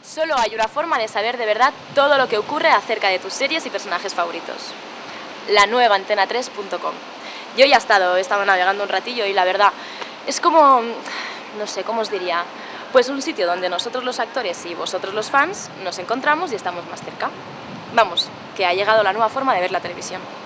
Solo hay una forma de saber de verdad todo lo que ocurre acerca de tus series y personajes favoritos. La nueva antena3.com. Yo ya he estado navegando un ratillo y la verdad es como, no sé, ¿cómo os diría? Pues un sitio donde nosotros los actores y vosotros los fans nos encontramos y estamos más cerca. Vamos, que ha llegado la nueva forma de ver la televisión.